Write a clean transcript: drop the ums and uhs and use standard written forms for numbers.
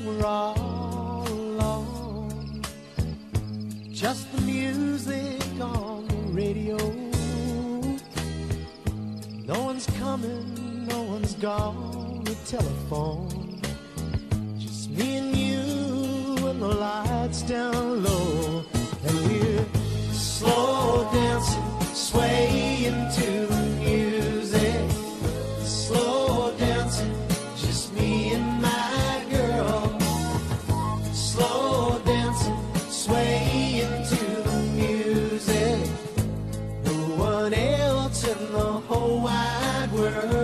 we're all alone. Just the music on the radio. No one's coming, no one's gone. The telephone, just me and you, and the lights down low, and we're slow dancing, swaying to the music. Slow dancing, just me and my girl. Slow dancing, swaying to the music. No one else in the whole wide world.